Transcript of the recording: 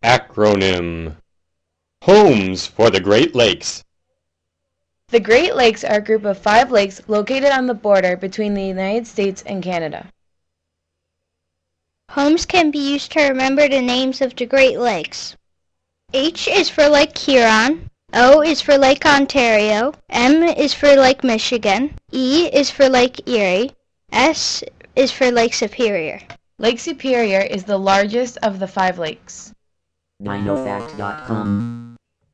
Acronym HOMES for the Great Lakes. The Great Lakes are a group of 5 lakes located on the border between the United States and Canada. Homes can be used to remember the names of the Great Lakes. H is for Lake Huron, O is for Lake Ontario, M is for Lake Michigan, E is for Lake Erie, S is for Lake Superior. Lake Superior is the largest of the 5 lakes. DinoFact.com